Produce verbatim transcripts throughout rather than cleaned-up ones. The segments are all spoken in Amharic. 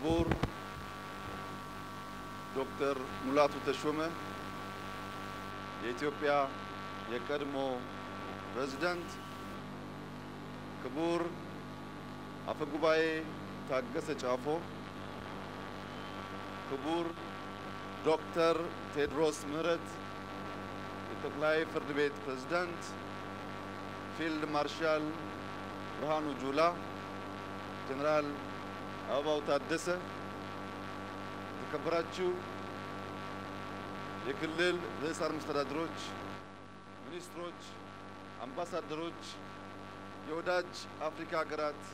ክቡር ዶክተር ሙላቱ ተሾመ የኢትዮጵያ የቀድሞ ፕሬዝዳንት፣ ክቡር አፈጉባኤ ታገሰ ጫፎ፣ ክቡር ዶክተር ቴድሮስ ምህረት የጠቅላይ ፍርድ ቤት ፕሬዝዳንት፣ ፊልድ ማርሻል ብርሃኑ ጁላ፣ ጀነራል አበባው ታደሰ፣ የተከበራችሁ የክልል ርዕሳነ መስተዳድሮች፣ ሚኒስትሮች፣ አምባሳደሮች፣ የወዳጅ አፍሪካ ሀገራት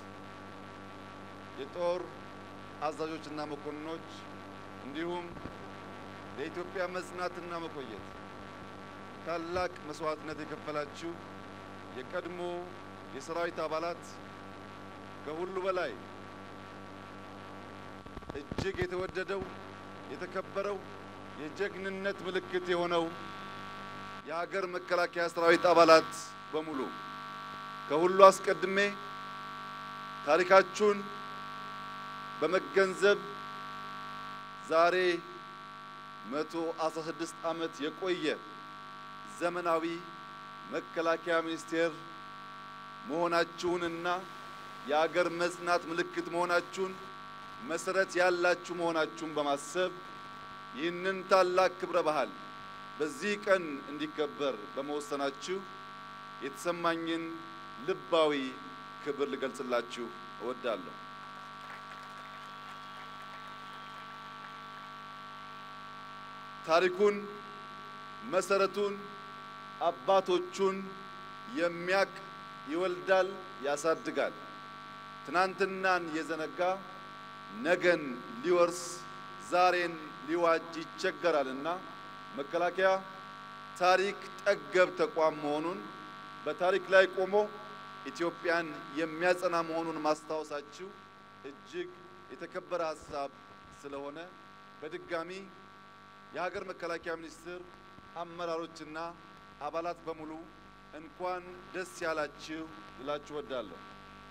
የጦር አዛዦችና መኮንኖች እንዲሁም ለኢትዮጵያ መጽናትና መቆየት ታላቅ መስዋዕትነት የከፈላችሁ የቀድሞ የሰራዊት አባላት፣ ከሁሉ በላይ እጅግ የተወደደው የተከበረው የጀግንነት ምልክት የሆነው የሀገር መከላከያ ሰራዊት አባላት በሙሉ፣ ከሁሉ አስቀድሜ ታሪካችሁን በመገንዘብ ዛሬ መቶ አስራ ስድስት ዓመት የቆየ ዘመናዊ መከላከያ ሚኒስቴር መሆናችሁንና የሀገር መጽናት ምልክት መሆናችሁን መሰረት ያላችሁ መሆናችሁን በማሰብ ይህንን ታላቅ ክብረ በዓል በዚህ ቀን እንዲከበር በመወሰናችሁ የተሰማኝን ልባዊ ክብር ልገልጽላችሁ እወዳለሁ። ታሪኩን መሰረቱን አባቶቹን የሚያቅ ይወልዳል፣ ያሳድጋል። ትናንትናን የዘነጋ ነገን ሊወርስ ዛሬን ሊዋጅ ይቸገራልና መከላከያ ታሪክ ጠገብ ተቋም መሆኑን በታሪክ ላይ ቆሞ ኢትዮጵያን የሚያጸና መሆኑን ማስታወሳችሁ እጅግ የተከበረ ሀሳብ ስለሆነ በድጋሚ የሀገር መከላከያ ሚኒስቴር አመራሮችና አባላት በሙሉ እንኳን ደስ ያላችሁ ልላችሁ እወዳለሁ።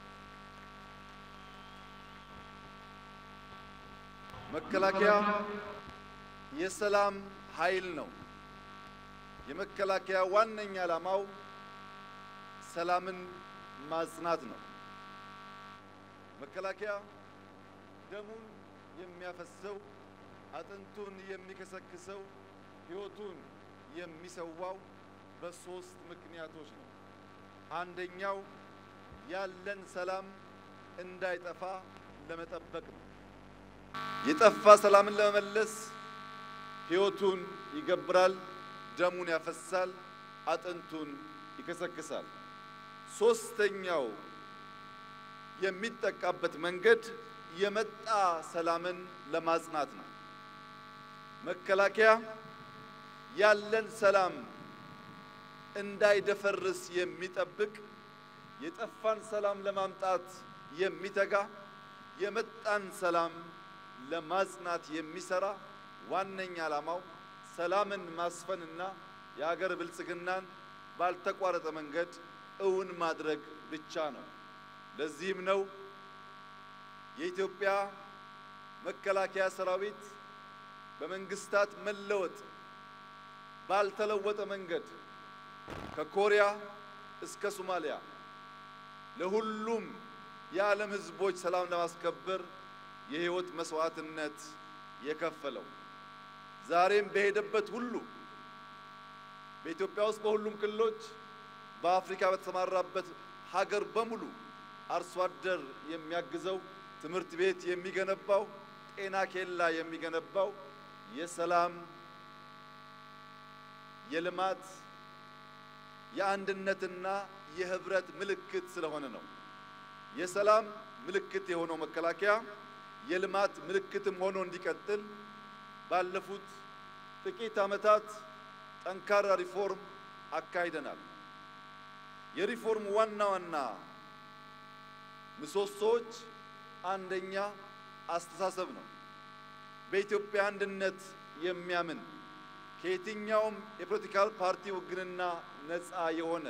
መከላከያ የሰላም ኃይል ነው። የመከላከያ ዋነኛ ዓላማው ሰላምን ማጽናት ነው። መከላከያ ደሙን የሚያፈሰው፣ አጥንቱን የሚከሰክሰው፣ ሕይወቱን የሚሰዋው በሶስት ምክንያቶች ነው። አንደኛው ያለን ሰላም እንዳይጠፋ ለመጠበቅ ነው። የጠፋ ሰላምን ለመመለስ ሕይወቱን ይገብራል፣ ደሙን ያፈሳል፣ አጥንቱን ይከሰክሳል። ሶስተኛው የሚጠቃበት መንገድ የመጣ ሰላምን ለማጽናት ነው። መከላከያ ያለን ሰላም እንዳይደፈርስ የሚጠብቅ፣ የጠፋን ሰላም ለማምጣት የሚተጋ፣ የመጣን ሰላም ለማጽናት የሚሰራ ዋነኛ ዓላማው ሰላምን ማስፈንና የሀገር ብልጽግናን ባልተቋረጠ መንገድ እውን ማድረግ ብቻ ነው። ለዚህም ነው የኢትዮጵያ መከላከያ ሰራዊት በመንግስታት መለወጥ ባልተለወጠ መንገድ ከኮሪያ እስከ ሶማሊያ ለሁሉም የዓለም ሕዝቦች ሰላም ለማስከበር የህይወት መስዋዕትነት የከፈለው። ዛሬም በሄደበት ሁሉ በኢትዮጵያ ውስጥ በሁሉም ክልሎች በአፍሪካ በተሰማራበት ሀገር በሙሉ አርሶ አደር የሚያግዘው፣ ትምህርት ቤት የሚገነባው፣ ጤና ኬላ የሚገነባው የሰላም የልማት የአንድነትና የህብረት ምልክት ስለሆነ ነው። የሰላም ምልክት የሆነው መከላከያ የልማት ምልክትም ሆኖ እንዲቀጥል ባለፉት ጥቂት ዓመታት ጠንካራ ሪፎርም አካሂደናል። የሪፎርም ዋና ዋና ምሰሶዎች አንደኛ አስተሳሰብ ነው። በኢትዮጵያ አንድነት የሚያምን ከየትኛውም የፖለቲካል ፓርቲ ውግንና ነፃ የሆነ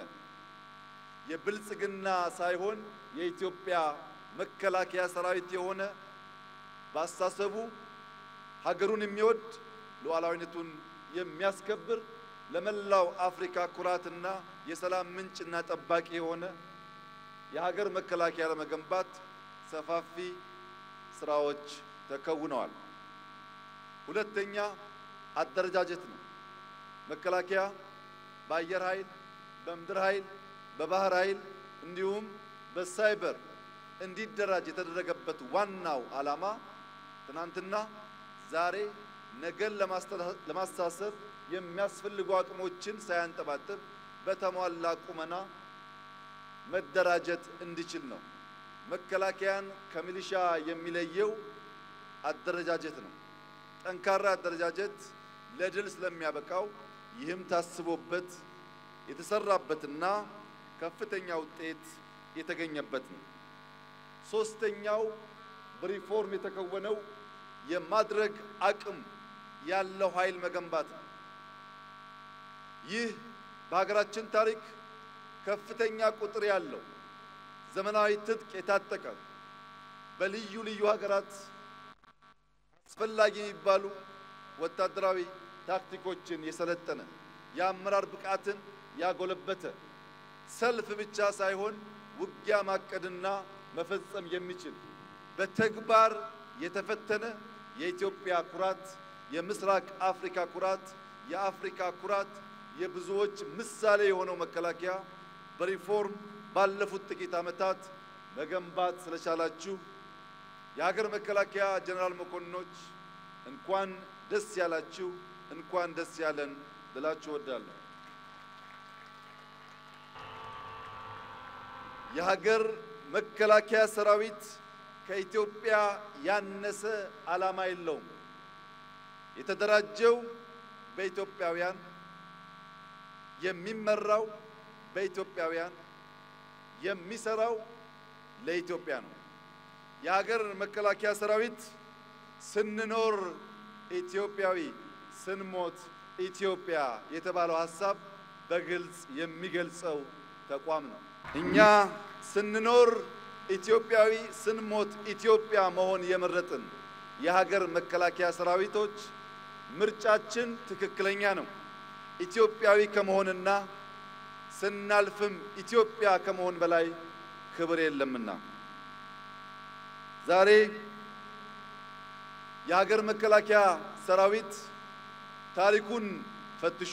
የብልጽግና ሳይሆን የኢትዮጵያ መከላከያ ሰራዊት የሆነ ባስተሳሰቡ ሀገሩን የሚወድ ሉዓላዊነቱን የሚያስከብር ለመላው አፍሪካ ኩራትና የሰላም ምንጭና ጠባቂ የሆነ የሀገር መከላከያ ለመገንባት ሰፋፊ ስራዎች ተከውነዋል። ሁለተኛ አደረጃጀት ነው። መከላከያ በአየር ኃይል፣ በምድር ኃይል፣ በባህር ኃይል እንዲሁም በሳይበር እንዲደራጅ የተደረገበት ዋናው ዓላማ ትናንትና ዛሬ ነገን ለማስተሳሰር የሚያስፈልጉ አቅሞችን ሳያንጠባጥብ በተሟላ ቁመና መደራጀት እንዲችል ነው። መከላከያን ከሚሊሻ የሚለየው አደረጃጀት ነው። ጠንካራ አደረጃጀት ለድል ስለሚያበቃው ይህም ታስቦበት የተሰራበትና ከፍተኛ ውጤት የተገኘበት ነው። ሶስተኛው በሪፎርም የተከወነው የማድረግ አቅም ያለው ኃይል መገንባት ነው። ይህ በሀገራችን ታሪክ ከፍተኛ ቁጥር ያለው ዘመናዊ ትጥቅ የታጠቀ በልዩ ልዩ ሀገራት አስፈላጊ የሚባሉ ወታደራዊ ታክቲኮችን የሰለጠነ የአመራር ብቃትን ያጎለበተ ሰልፍ ብቻ ሳይሆን ውጊያ ማቀድና መፈጸም የሚችል በተግባር የተፈተነ የኢትዮጵያ ኩራት፣ የምስራቅ አፍሪካ ኩራት፣ የአፍሪካ ኩራት፣ የብዙዎች ምሳሌ የሆነው መከላከያ በሪፎርም ባለፉት ጥቂት ዓመታት መገንባት ስለቻላችሁ የሀገር መከላከያ ጀነራል መኮንኖች እንኳን ደስ ያላችሁ፣ እንኳን ደስ ያለን ልላችሁ እወዳለሁ። የሀገር መከላከያ ሰራዊት ከኢትዮጵያ ያነሰ ዓላማ የለውም። የተደራጀው በኢትዮጵያውያን፣ የሚመራው በኢትዮጵያውያን፣ የሚሰራው ለኢትዮጵያ ነው። የሀገር መከላከያ ሰራዊት ስንኖር ኢትዮጵያዊ ስንሞት ኢትዮጵያ የተባለው ሐሳብ በግልጽ የሚገልጸው ተቋም ነው። እኛ ስንኖር ኢትዮጵያዊ ስንሞት ኢትዮጵያ መሆን የመረጥን የሀገር መከላከያ ሰራዊቶች ምርጫችን ትክክለኛ ነው። ኢትዮጵያዊ ከመሆንና ስናልፍም ኢትዮጵያ ከመሆን በላይ ክብር የለምና ዛሬ የሀገር መከላከያ ሰራዊት ታሪኩን ፈትሾ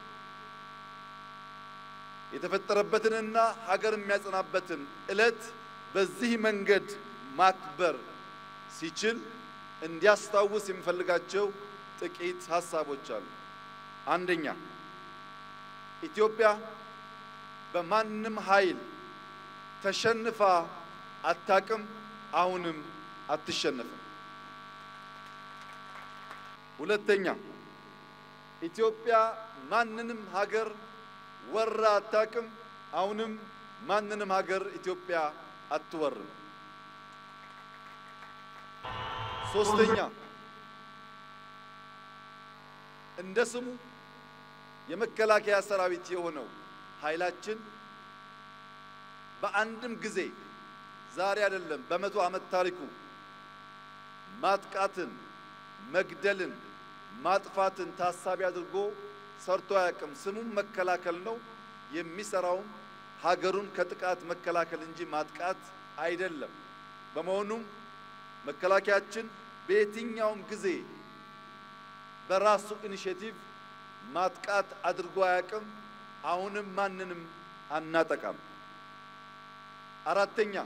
የተፈጠረበትንና ሀገር የሚያጸናበትን ዕለት በዚህ መንገድ ማክበር ሲችል እንዲያስታውስ የሚፈልጋቸው ጥቂት ሐሳቦች አሉ። አንደኛ፣ ኢትዮጵያ በማንም ኃይል ተሸንፋ አታቅም፣ አሁንም አትሸነፍም። ሁለተኛ፣ ኢትዮጵያ ማንንም ሀገር ወራ አታቅም፣ አሁንም ማንንም ሀገር ኢትዮጵያ አትወርም። ሶስተኛ፣ እንደ ስሙ የመከላከያ ሰራዊት የሆነው ኃይላችን በአንድም ጊዜ ዛሬ አይደለም በመቶ ዓመት ታሪኩ ማጥቃትን፣ መግደልን፣ ማጥፋትን ታሳቢ አድርጎ ሰርቶ አያውቅም። ስሙም መከላከል ነው። የሚሰራውም ሀገሩን ከጥቃት መከላከል እንጂ ማጥቃት አይደለም። በመሆኑም መከላከያችን በየትኛውም ጊዜ በራሱ ኢኒሼቲቭ ማጥቃት አድርጎ አያውቅም። አሁንም ማንንም አናጠቃም። አራተኛ፣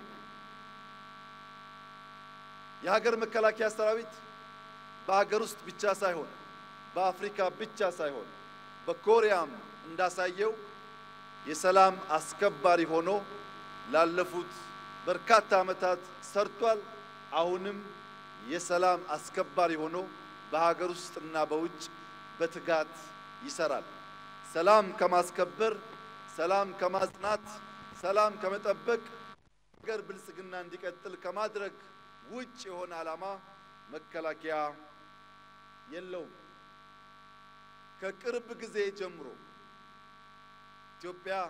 የሀገር መከላከያ ሰራዊት በሀገር ውስጥ ብቻ ሳይሆን በአፍሪካ ብቻ ሳይሆን በኮሪያም እንዳሳየው የሰላም አስከባሪ ሆኖ ላለፉት በርካታ ዓመታት ሰርቷል። አሁንም የሰላም አስከባሪ ሆኖ በሀገር ውስጥና በውጭ በትጋት ይሰራል። ሰላም ከማስከበር፣ ሰላም ከማጽናት፣ ሰላም ከመጠበቅ፣ ሀገር ብልጽግና እንዲቀጥል ከማድረግ ውጭ የሆነ ዓላማ መከላከያ የለውም። ከቅርብ ጊዜ ጀምሮ ኢትዮጵያ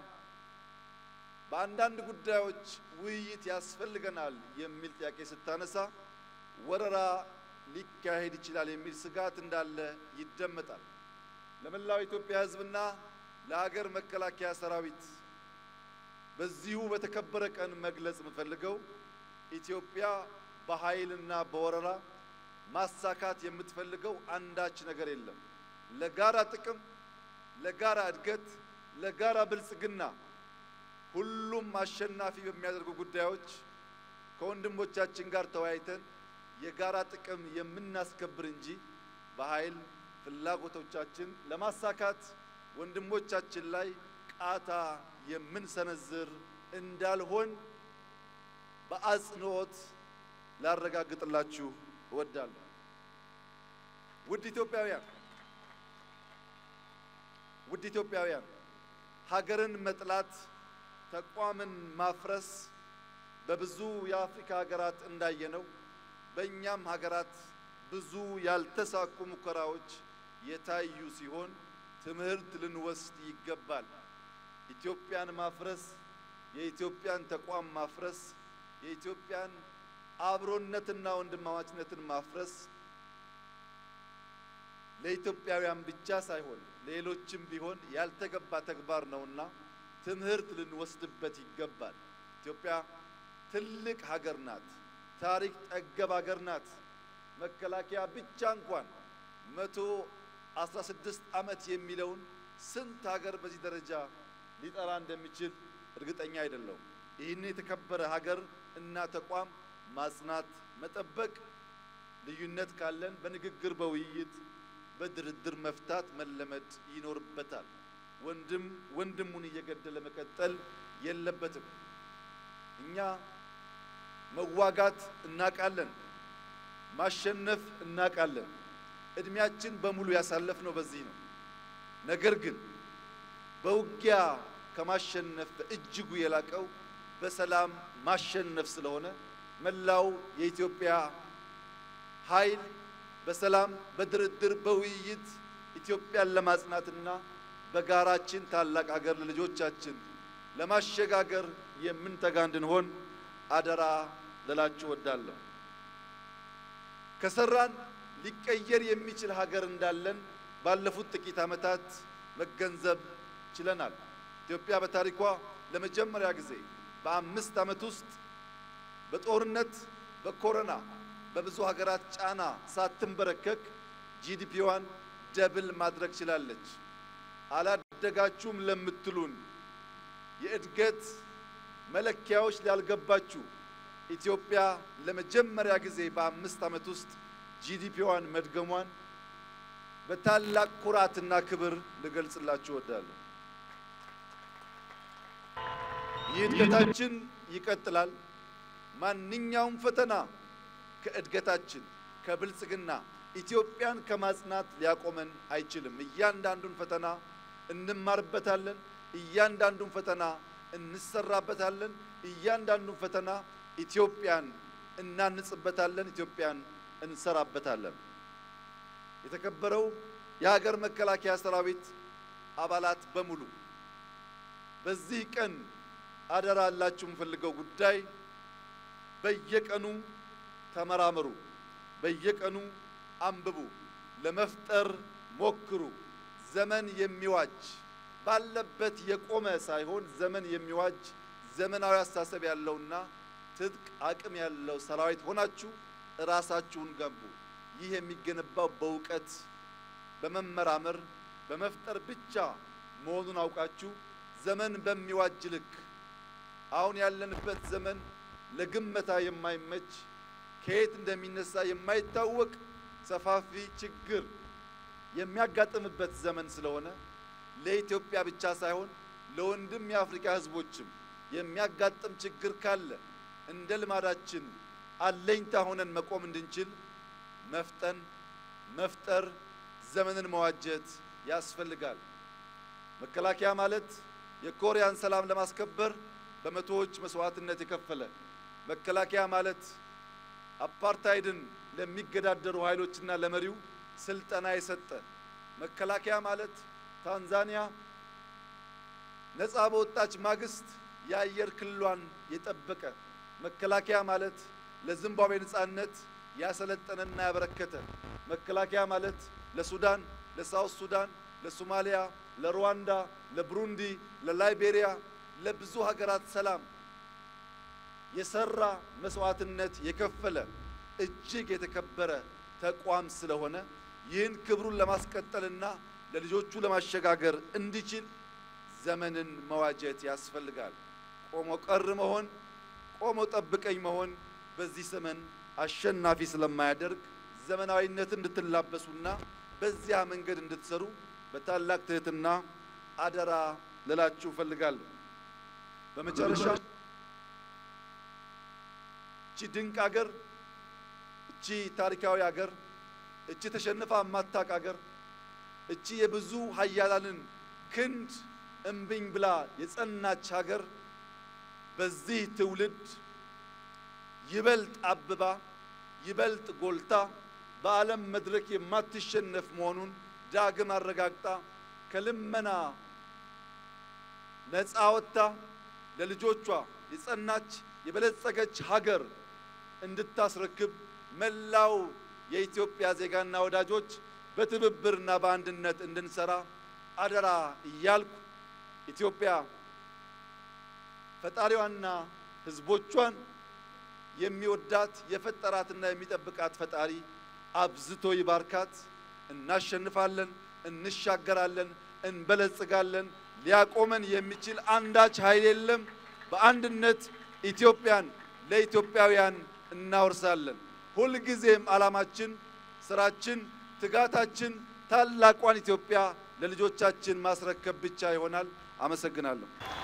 በአንዳንድ ጉዳዮች ውይይት ያስፈልገናል የሚል ጥያቄ ስታነሳ ወረራ ሊካሄድ ይችላል የሚል ስጋት እንዳለ ይደመጣል። ለመላው ኢትዮጵያ ሕዝብና ለሀገር መከላከያ ሰራዊት በዚሁ በተከበረ ቀን መግለጽ የምፈልገው ኢትዮጵያ በኃይልና በወረራ ማሳካት የምትፈልገው አንዳች ነገር የለም። ለጋራ ጥቅም፣ ለጋራ እድገት፣ ለጋራ ብልጽግና ሁሉም አሸናፊ በሚያደርጉ ጉዳዮች ከወንድሞቻችን ጋር ተወያይተን የጋራ ጥቅም የምናስከብር እንጂ በኃይል ፍላጎቶቻችን ለማሳካት ወንድሞቻችን ላይ ቃታ የምንሰነዝር እንዳልሆን በአጽንኦት ላረጋግጥላችሁ እወዳለሁ። ውድ ኢትዮጵያውያን ውድ ኢትዮጵያውያን ሀገርን መጥላት፣ ተቋምን ማፍረስ በብዙ የአፍሪካ ሀገራት እንዳየነው በእኛም ሀገራት ብዙ ያልተሳኩ ሙከራዎች የታዩ ሲሆን ትምህርት ልንወስድ ይገባል። ኢትዮጵያን ማፍረስ፣ የኢትዮጵያን ተቋም ማፍረስ፣ የኢትዮጵያን አብሮነትና ወንድማማችነትን ማፍረስ ለኢትዮጵያውያን ብቻ ሳይሆን ሌሎችም ቢሆን ያልተገባ ተግባር ነውና ትምህርት ልንወስድበት ይገባል። ኢትዮጵያ ትልቅ ሀገር ናት። ታሪክ ጠገብ ሀገር ናት። መከላከያ ብቻ እንኳን መቶ አስራ ስድስት ዓመት የሚለውን ስንት ሀገር በዚህ ደረጃ ሊጠራ እንደሚችል እርግጠኛ አይደለሁም። ይህን የተከበረ ሀገር እና ተቋም ማጽናት፣ መጠበቅ፣ ልዩነት ካለን በንግግር በውይይት በድርድር መፍታት መለመድ ይኖርበታል። ወንድም ወንድሙን እየገደለ መቀጠል የለበትም። እኛ መዋጋት እናቃለን፣ ማሸነፍ እናቃለን። እድሜያችን በሙሉ ያሳለፍነው በዚህ ነው። ነገር ግን በውጊያ ከማሸነፍ እጅጉ የላቀው በሰላም ማሸነፍ ስለሆነ መላው የኢትዮጵያ ኃይል በሰላም በድርድር በውይይት ኢትዮጵያን ለማጽናትና በጋራችን ታላቅ ሀገር ለልጆቻችን ለማሸጋገር የምንተጋ እንድንሆን አደራ ልላችሁ እወዳለሁ። ከሰራን ሊቀየር የሚችል ሀገር እንዳለን ባለፉት ጥቂት ዓመታት መገንዘብ ችለናል። ኢትዮጵያ በታሪኳ ለመጀመሪያ ጊዜ በአምስት ዓመት ውስጥ በጦርነት፣ በኮሮና፣ በብዙ ሀገራት ጫና ሳትንበረከክ ጂዲፒዋን ደብል ማድረግ ችላለች። አላደጋችሁም ለምትሉን የእድገት መለኪያዎች ላልገባችሁ ኢትዮጵያ ለመጀመሪያ ጊዜ በአምስት ዓመት ውስጥ ጂዲፒዋን መድገሟን በታላቅ ኩራትና ክብር ልገልጽላችሁ እወዳለሁ። ይህ እድገታችን ይቀጥላል። ማንኛውም ፈተና ከእድገታችን ከብልጽግና ኢትዮጵያን ከማጽናት ሊያቆመን አይችልም። እያንዳንዱን ፈተና እንማርበታለን። እያንዳንዱን ፈተና እንሰራበታለን። እያንዳንዱን ፈተና ኢትዮጵያን እናንጽበታለን። ኢትዮጵያን እንሰራበታለን። የተከበረው የሀገር መከላከያ ሰራዊት አባላት በሙሉ በዚህ ቀን አደራ አላችሁ የምፈልገው ጉዳይ በየቀኑ ተመራመሩ፣ በየቀኑ አንብቡ፣ ለመፍጠር ሞክሩ። ዘመን የሚዋጅ ባለበት የቆመ ሳይሆን ዘመን የሚዋጅ ዘመናዊ አስተሳሰብ ያለውና ትጥቅ አቅም ያለው ሰራዊት ሆናችሁ ራሳችሁን ገንቡ። ይህ የሚገነባው በእውቀት በመመራመር በመፍጠር ብቻ መሆኑን አውቃችሁ ዘመን በሚዋጅ ልክ አሁን ያለንበት ዘመን ለግመታ የማይመች ከየት እንደሚነሳ የማይታወቅ ሰፋፊ ችግር የሚያጋጥምበት ዘመን ስለሆነ ለኢትዮጵያ ብቻ ሳይሆን ለወንድም የአፍሪካ ሕዝቦችም የሚያጋጥም ችግር ካለ እንደ ልማዳችን አለኝታ ሆነን መቆም እንድንችል መፍጠን፣ መፍጠር፣ ዘመንን መዋጀት ያስፈልጋል። መከላከያ ማለት የኮሪያን ሰላም ለማስከበር በመቶዎች መስዋዕትነት የከፈለ፣ መከላከያ ማለት አፓርታይድን ለሚገዳደሩ ኃይሎችና ለመሪው ስልጠና የሰጠ፣ መከላከያ ማለት ታንዛኒያ ነፃ በወጣች ማግስት የአየር ክልሏን የጠበቀ፣ መከላከያ ማለት ለዚምባብዌ ነፃነት ያሰለጠነና ያበረከተ መከላከያ ማለት ለሱዳን፣ ለሳውት ሱዳን፣ ለሶማሊያ፣ ለሩዋንዳ፣ ለብሩንዲ፣ ለላይቤሪያ ለብዙ ሀገራት ሰላም የሰራ መስዋዕትነት የከፈለ እጅግ የተከበረ ተቋም ስለሆነ ይህን ክብሩን ለማስቀጠልና ለልጆቹ ለማሸጋገር እንዲችል ዘመንን መዋጀት ያስፈልጋል። ቆሞ ቀር መሆን፣ ቆሞ ጠብቀኝ መሆን በዚህ ዘመን አሸናፊ ስለማያደርግ ዘመናዊነት እንድትላበሱና በዚያ መንገድ እንድትሰሩ በታላቅ ትህትና አደራ ልላችሁ ፈልጋለሁ። በመጨረሻ እቺ ድንቅ ሀገር፣ እቺ ታሪካዊ ሀገር፣ እቺ ተሸንፋ ማታቅ ሀገር፣ እቺ የብዙ ሀያላንን ክንድ እምብኝ ብላ የጸናች ሀገር በዚህ ትውልድ ይበልጥ አብባ ይበልጥ ጎልታ በዓለም መድረክ የማትሸነፍ መሆኑን ዳግም አረጋግጣ ከልመና ነፃ ወጥታ ለልጆቿ የጸናች የበለጸገች ሀገር እንድታስረክብ መላው የኢትዮጵያ ዜጋና ወዳጆች በትብብርና በአንድነት እንድንሰራ አደራ እያልኩ ኢትዮጵያ ፈጣሪዋና ሕዝቦቿን የሚወዳት የፈጠራትና የሚጠብቃት ፈጣሪ አብዝቶ ይባርካት። እናሸንፋለን፣ እንሻገራለን፣ እንበለጽጋለን። ሊያቆመን የሚችል አንዳች ኃይል የለም። በአንድነት ኢትዮጵያን ለኢትዮጵያውያን እናወርሳለን። ሁልጊዜም ዓላማችን፣ ስራችን፣ ትጋታችን ታላቋን ኢትዮጵያ ለልጆቻችን ማስረከብ ብቻ ይሆናል። አመሰግናለሁ።